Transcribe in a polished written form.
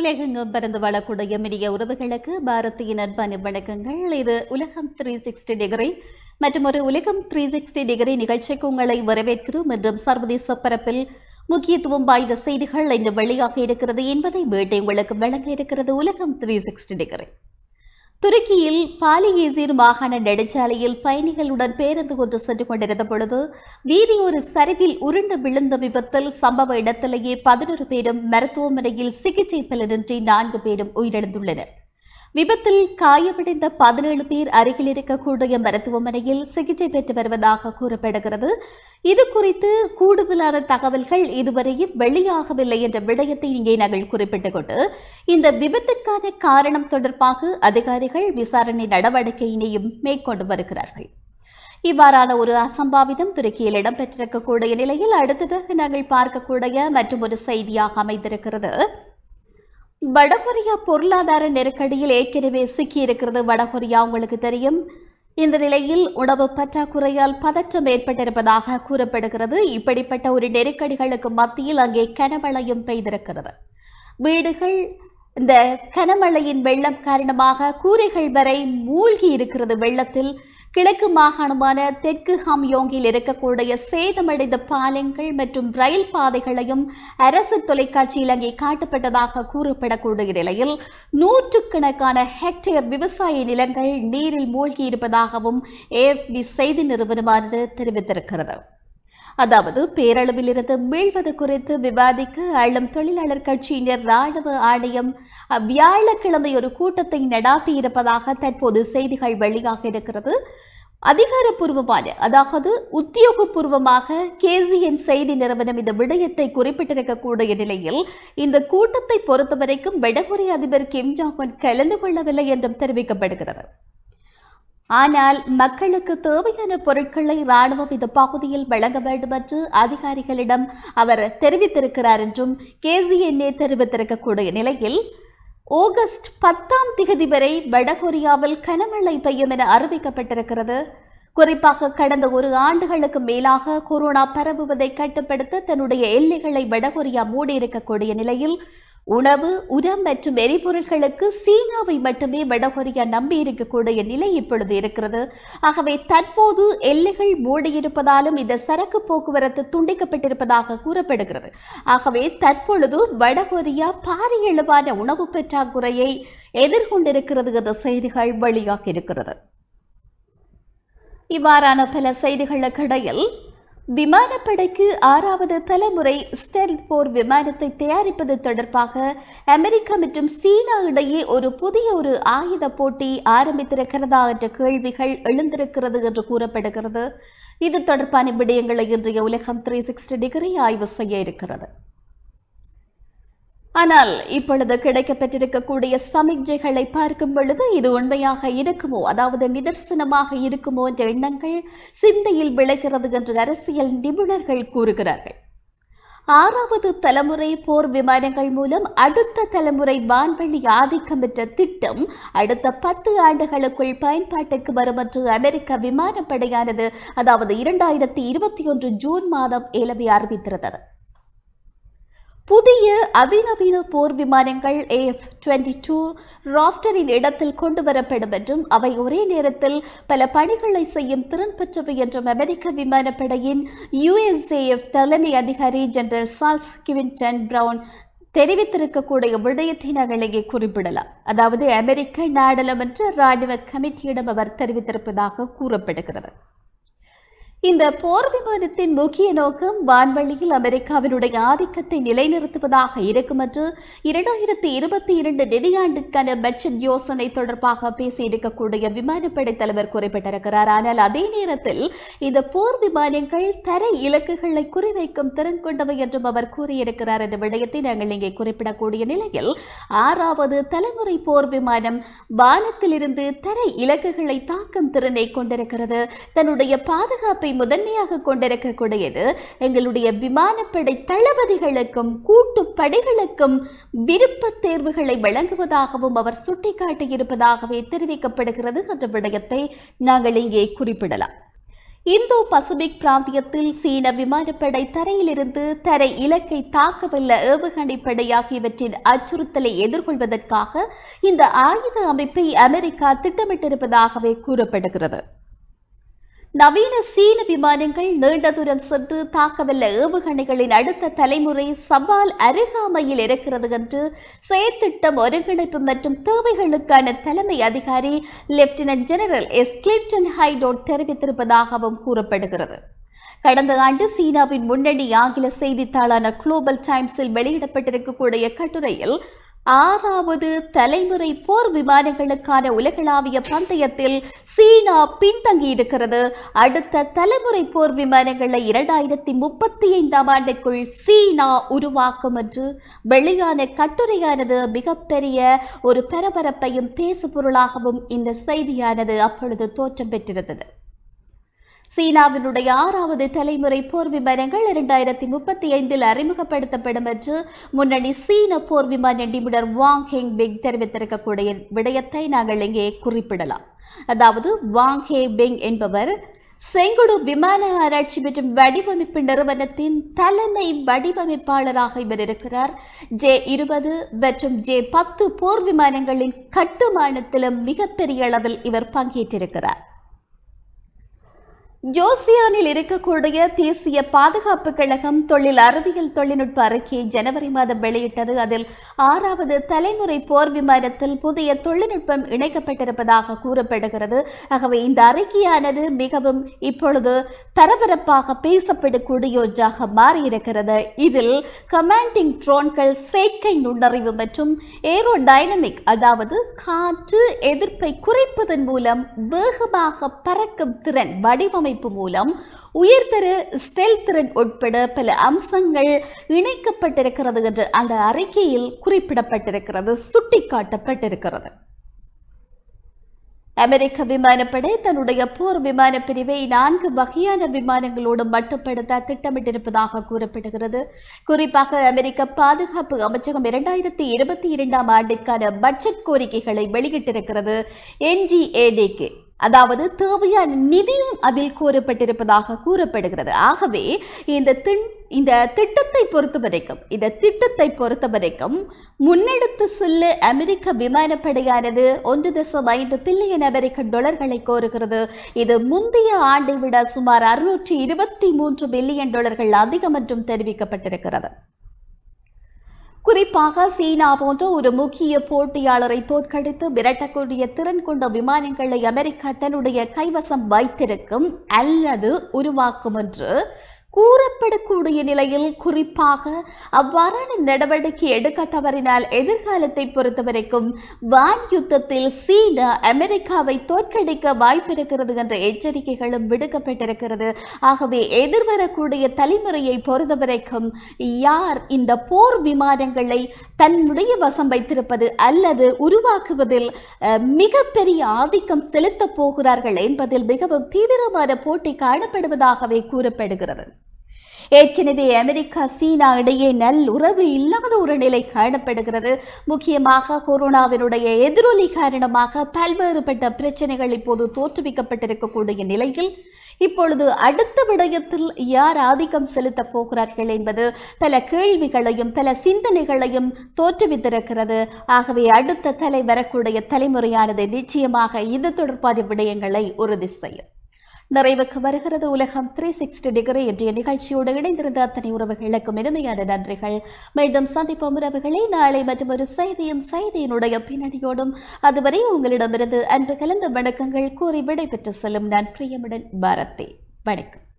உலகெங்கும் பறந்து வாழக்கூடிய மினிய உறவுகளுக்கு பாரதியின் அன்பான வணக்கங்கள். இது உலகம் 360 டிகிரி மற்றும் ஒரு உலகம் 360 டிகிரி நிகழ்ச்சிக்கு உங்களை வரவேற்கிறோம். என்றும் சர்வதேச பரப்பில் முக்கியத்துவம் வாய்ந்த செய்திகள் இன்று வெளியாக இருக்கிறது என்பதை மீண்டும் உங்களுக்கு வழங்க இருக்கிறது உலகம் 360 டிகிரி. துருக்கியில் பாலியேசீர் மாகாண நெடுஞ்சாலையில் பயணிகளுடன் பேருந்து ஒன்று சென்று கொண்டிருந்த பொழுது வீதி ஒரு சரிவில் உருண்டு விழுந்த விபத்தில் சம்பவ இடத்திலேயே 11 பேரும் மருத்துவமனையில் சிகிச்சை பலனின்றி 4 பேரும் உயிரிழந்துள்ளனர். விபத்தில் காயமடைந்த 17 பேர் அருகில் இருக்கக்கூடிய மருத்துவமனையில் சிகிச்சை பெற்று வருவதாக கூறப்படுகிறது. இது குறித்து கூடுதலான தகவல்கள் இதுவரையும் வெளியாகவில்லை என்ற விடயத்தை இங்கே நாங்கள் குறிப்பிட்டுக் கொண்டு இந்த விபத்திற்கான காரணம் தொடர்பாக அதிகாரிகள் விசாரணை நடவடிக்கையினையும் மேற்கொண்டு வருகிறார்கள். இவ்வாறான ஒரு அசம்பாவிதம் துருக்கியில் இடம்பெற்றிருக்கக்கூடிய நிலையில் அடுத்ததாக நாங்கள் பார்க்கக்கூடிய மற்றும் ஒரு செய்தியாக அமைந்திருக்கிறது. வடகொரியா பொருளாதார நெருக்கடியில் ஏற்கனவே சிக்கியிருக்கிறது வடகொரியா, உங்களுக்கு தெரியும். இந்த நிலையில் உணவு பற்றாக்குறையால் பதற்றம் ஏற்பட்டிருப்பதாக கூறப்படுகிறது. இப்படிப்பட்ட ஒரு நெருக்கடிகளுக்கு மத்தியில் அங்கே கனமழையும் பெய்திருக்கிறது. வீடுகள் இந்த கனமழையின் வெள்ளம் காரணமாக கூரைகள் வரை மூழ்கி இருக்கிறது வெள்ளத்தில். கிழக்கு மாகாணமான தெற்கு ஹம்யோங்கில் இருக்கக்கூடிய சேதமடைந்த பாலங்கள் மற்றும் ரயில் பாதைகளையும் அரசு தொலைக்காட்சியில் அங்கே காட்டப்பட்டதாக கூறப்படக்கூடிய நிலையில் நூற்றுக்கணக்கான ஹெக்டேர் விவசாய நிலங்கள் நீரில் மூழ்கி இருப்பதாகவும் AFP செய்தி நிறுவனமானது தெரிவித்திருக்கிறது. அதாவது பேரளவில் இருந்து மீள்வது குறித்து விவாதிக்க ஆளும் தொழிலாளர் கட்சியினர் ராணுவ ஆணையம் வியாழக்கிழமை ஒரு கூட்டத்தை நடாத்தியிருப்பதாக தற்போது செய்திகள் வெளியாக இருக்கிறது. அதிகாரப்பூர்வமான அதாவது உத்தியோகபூர்வமாக KZN செய்தி நிறுவனம் இந்த விடயத்தை குறிப்பிட்டிருக்கக்கூடிய நிலையில் இந்த கூட்டத்தை பொறுத்தவரைக்கும் வடகொரிய அதிபர் கிம் ஜாங் உன் கலந்து கொள்ளவில்லை என்றும் தெரிவிக்கப்படுகிறது. ஆனால் மக்களுக்கு தேவையான பொருட்களை ராணுவம் இந்த பகுதியில் வழங்க வேண்டும் என்று அதிகாரிகளிடம் அவர் தெரிவித்திருக்கிறார் என்றும் KZN தெரிவித்திருக்கக்கூடிய நிலையில் ஆகஸ்ட் 10ஆம் தேதி வரை வடகொரியாவில் கனமழை பெய்யும் என அறிவிக்கப்பட்டிருக்கிறது. குறிப்பாக கடந்த ஒரு ஆண்டுகளுக்கு மேலாக கொரோனா பரவுவதை கட்டுப்படுத்த தன்னுடைய எல்லைகளை வடகொரியா மூடியிருக்கக்கூடிய நிலையில் உணவு, உரம் மற்றும் எரிபொருட்களுக்கு சீனாவை மட்டுமே வடகொரியா நம்பி இருக்கக்கூடிய நிலை இப்பொழுது இருக்கிறது. ஆகவே தற்போது எல்லைகள் மூடியிருப்பதாலும் இந்த சரக்கு போக்குவரத்து துண்டிக்கப்பட்டிருப்பதாக கூறப்படுகிறது. ஆகவே தற்பொழுது வடகொரியா பாரிய அளவான உணவு பற்றாக்குறையை எதிர்கொண்டிருக்கிறது என்ற செய்திகள் வெளியாக இருக்கிறது. இவ்வாறான பல செய்திகளுக்கிடையில் விமானப்படைக்கு 6வது தலைமுறை ஸ்டெல்த் போர் விமானத்தை தயாரிப்பது தொடர்பாக அமெரிக்கா மற்றும் சீனா இடையே ஒரு புதிய ஆயுத போட்டி ஆரம்பித்திருக்கிறதா என்ற கேள்விகள் எழுந்திருக்கிறது என்று கூறப்படுகிறது. இது தொடர்பான விடயங்களை இன்றைய உலகம் 360 டிகிரி ஆய்வு செய்ய இருக்கிறது. ஆனால் இப்பொழுது கிடைக்கப்பட்டிருக்கக்கூடிய சமிக்ஞைகளை பார்க்கும் பொழுது இது உண்மையாக இருக்குமோ, அதாவது நிதர்சனமாக இருக்குமோ என்ற எண்ணங்கள் சிந்தையில் விளைகிறது என்று அரசியல் நிபுணர்கள் கூறுகிறார்கள். 6வது தலைமுறை போர் விமானங்கள் மூலம் அடுத்த தலைமுறை வான்வெளி ஆதிக்கம் பெற்ற திட்டம் அடுத்த 10 ஆண்டுகளுக்குள் பயன்பாட்டுக்கு வரும் என்று அமெரிக்க விமானப்படையானது அதாவது 2021 ஜூன் மாதம் ஏலவே அறிவித்திருந்தது. புதிய அதிநவீன போர் விமானங்கள் AF-22 ராப்டரின் இடத்தில் கொண்டு வரப்படும் என்றும் அவை ஒரே நேரத்தில் பல பணிகளை செய்யும் திறன் பெற்றவை என்றும் அமெரிக்க விமானப்படையின் USAF தலைமை அதிகாரி ஜெனரல் சார்ல்ஸ் கிவின்டன் பிரவுன் தெரிவித்திருக்கக்கூடிய விடயத்தை நாங்கள் இங்கே குறிப்பிடலாம். அதாவது அமெரிக்க நாடாளுமன்ற ராணுவ கமிட்டியிடம் அவர் தெரிவித்திருப்பதாக கூறப்படுகிறது. இந்த போர் விமானத்தின் முக்கிய நோக்கம் வான்வெளியில் அமெரிக்காவினுடைய ஆதிக்கத்தை நிலைநிறுத்துவதாக இருக்கும் என்று 2022 நிதியாண்டிற்கான பட்ஜெட் யோசனை தொடர்பாக பேசியிருக்கக்கூடிய விமானப்படை தலைவர் குறிப்பிட்டிருக்கிறார். ஆனால் அதே நேரத்தில் இந்த போர் விமானங்கள் தரை இலக்குகளை குறிவைக்கும் திறன் கொண்டவை என்றும் அவர் கூறியிருக்கிறார் என்ற விடயத்தை நாங்கள் இங்கே குறிப்பிடக்கூடிய நிலையில் 6வது தலைமுறை போர் விமானம் வானத்திலிருந்து தரை இலக்குகளை தாக்கும் திறனை கொண்டிருக்கிறது. தன்னுடைய பாதுகாப்பை முதன்மையாக கொண்டிருக்கக்கூடியது. எங்களுடைய விமானப்படை தளபதிகளுக்கும் கூட்டுப்படைகளுக்கும் விருப்ப தேர்வுகளை வழங்குவதாகவும் அவர் சுட்டிக்காட்டியிருப்பதாகவே தெரிவிக்கப்படுகிறது என்ற விடயத்தை நாங்கள் இங்கே குறிப்பிடலாம். இந்தோ பசிபிக் பிராந்தியத்தில் சீன விமானப்படை தரையிலிருந்து தரை இலக்கை தாக்கவல்ல ஏவுகணை படை ஆகியவற்றின் அச்சுறுத்தலை எதிர்கொள்வதற்காக இந்த ஆயுத அமைப்பை அமெரிக்கா திட்டமிட்டிருப்பதாகவே கூறப்படுகிறது. நவீன சீன விமானங்கள் நீண்ட தூரம் சென்று தாக்கவல்ல ஏவுகணைகளின் அடுத்த தலைமுறை சவால் அருகாமையில் இருக்கிறது என்று செயற்திட்டம் ஒருங்கிணைப்பு மற்றும் தேவைகளுக்கான தலைமை அதிகாரி lieutenant general S Clinton Hinote தெரிவித்திருப்பதாகவும் கூறப்படுகிறது. கடந்த ஆண்டு சீனாவின் முன்னணி ஆங்கில செய்தித்தாளான குளோபல் டைம்ஸில் வெளியிடப்பட்டிருக்கக்கூடிய கட்டுரையில் 6வது தலைமுறை போர் விமானங்களுக்கான உலகளாவிய பந்தயத்தில் சீனா பின்தங்கியிருக்கிறது. அடுத்த தலைமுறை போர் விமானங்களை 2035ஆம் ஆண்டுக்குள் சீனா உருவாக்கும் என்று வெளியான கட்டுரையானது மிகப்பெரிய ஒரு பரபரப்பையும் பேசுபொருளாகவும் இந்த செய்தியானது அப்பொழுது தோற்றம் பெற்றிருந்தது. சீனாவினுடைய 6வது தலைமுறை போர் விமானங்கள் 2035இல் அறிமுகப்படுத்தப்படும் என்று முன்னணி சீன போர் விமான நிபுணர் வாங் ஹெங்பிங் தெரிவித்திருக்கக்கூடிய விடயத்தை நாங்கள் இங்கே குறிப்பிடலாம். அதாவது வாங் ஹெங்பிங் என்பவர் செங்குடு விமான ஆராய்ச்சி மற்றும் வடிவமைப்பு நிறுவனத்தின் தலைமை வடிவமைப்பாளராக இவர் இருக்கிறார். J-20 மற்றும் J-10 போர் விமானங்களின் கட்டுமானத்திலும் மிகப்பெரிய அளவில் இவர் பங்கேற்றிருக்கிறார். ஜோசியானில் இருக்கக்கூடிய தேசிய பாதுகாப்பு கழகம் தொழில் அறிவியல் தொழில்நுட்ப அறிக்கையை ஜனவரி மாதம் வெளியிட்டது. அதில் 6வது தலைமுறை போர் விமானத்தில் புதிய தொழில்நுட்பம் இணைக்கப்பட்டிருப்பதாக கூறப்படுகிறது. ஆகவே இந்த அறிக்கையானது மிகவும் இப்பொழுது பரபரப்பாக பேசப்படக்கூடிய ஒன்றாக மாறியிருக்கிறது. இதில் கமாண்டிங் ட்ரோன்கள் செயற்கை நுண்ணறிவு மற்றும் ஏரோடைனமிக் அதாவது காற்று எதிர்ப்பை குறைப்பதன் மூலம் வேகமாக பறக்கும் திறன் வடிவமைப்பு மூலம் உயர்தர ஸ்டெல்த் திறன் உட்பட பல அம்சங்கள் இணைக்கப்பட்டிருக்கிறது என்று அந்த அறிக்கையில் குறிப்பிடப்பட்டிருக்கிறது, சுட்டிக்காட்டப்பட்டிருக்கிறது. அமெரிக்க விமானப்படை தன்னுடைய போர் விமான பிரிவை 4 வகையான விமானங்களோடு மட்டுப்படுத்த திட்டமிட்டிருப்பதாக கூறப்படுகிறது. குறிப்பாக அமெரிக்க பாதுகாப்பு அமைச்சகம் 2022ஆம் ஆண்டிற்கான பட்ஜெட் கோரிக்கைகளை வெளியிட்டிருக்கிறது. NGADக்கு அதாவது தேவையான நிதியும் அதில் கோரப்பட்டிருப்பதாக கூறப்படுகிறது. ஆகவே இந்த திட்டத்தை பொறுத்த வரைக்கும் முன்னெடுத்து செல்ல அமெரிக்க விமானப்படையானது 1.5 பில்லியன் அமெரிக்க டாலர்களை கோருகிறது. இது முந்தைய ஆண்டை விட சுமார் 623 பில்லியன் டாலர்கள் அதிகம் என்றும் தெரிவிக்கப்பட்டிருக்கிறது. குறிப்பாக சீனா போன்ற ஒரு முக்கிய போட்டியாளரை தோற்கடித்து விரட்டக்கூடிய திறன் கொண்ட விமானங்களை அமெரிக்கா தன்னுடைய கைவசம் வைத்திருக்கும் அல்லது உருவாக்கும் என்று கூறப்படக்கூடிய நிலையில் குறிப்பாக அவ்வாறான நடவடிக்கை எடுக்க தவறினால் எதிர்காலத்தை பொறுத்தவரைக்கும் வான் யுத்தத்தில் சீனா அமெரிக்காவை தோற்கடிக்க வாய்ப்பிருக்கிறது என்ற எச்சரிக்கைகளும் விடுக்கப்பட்டிருக்கிறது. ஆகவே எதிர்வரக்கூடிய தலைமுறையை பொறுத்தவரைக்கும் யார் இந்த போர் விமானங்களை தன்னுடைய வசம் வைத்திருப்பது அல்லது உருவாக்குவதில் மிகப்பெரிய ஆதிக்கம் செலுத்தப் போகிறார்கள் என்பதில் மிகவும் தீவிரமான போட்டி காணப்படுவதாகவே கூறப்படுகிறது. ஏற்கனவே அமெரிக்கா சீனா இடையே நல்லுறவு இல்லாத ஒரு நிலை காணப்படுகிறது. முக்கியமாக கொரோனாவினுடைய எதிரொலி காரணமாக பல்வேறுபட்ட பிரச்சனைகள் இப்போது தோற்றுவிக்கப்பட்டிருக்கக்கூடிய நிலையில் இப்பொழுது அடுத்த விடயத்தில் யார் ஆதிக்கம் செலுத்தப் போகிறார்கள் என்பது பல கேள்விகளையும் பல சிந்தனைகளையும் தோற்றுவித்திருக்கிறது. ஆகவே அடுத்த வரக்கூடிய தலைமுறையானது நிச்சயமாக இது தொடர்பான விடயங்களை உறுதி செய்யும். நிறைவுக்கு வருகிறது உலகம் 360 டிகிரி என்ற நிகழ்ச்சியோடு இணைந்திருந்த அத்தனை உறவுகளுக்கும் இனிமையான நன்றிகள். மீண்டும் சந்திப்போம் உறவுகளை நாளை மற்றும் ஒரு செய்தியினுடைய பின்னணியோடும். அதுவரை உங்களிடமிருந்து அன்று கலந்த வணக்கங்கள் கூறி விடைபெற்று செல்லும் நான் பிரியமுடன் பாரதி. வணக்கம்.